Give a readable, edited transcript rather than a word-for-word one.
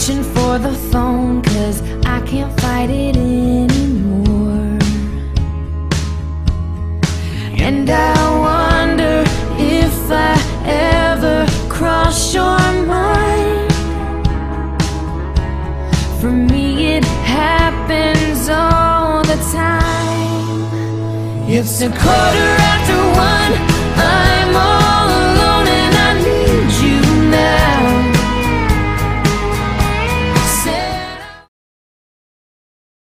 reaching for the phone, 'cause I can't fight it anymore. And I wonder if I ever cross your mind. For me it happens all the time. It's 1:15.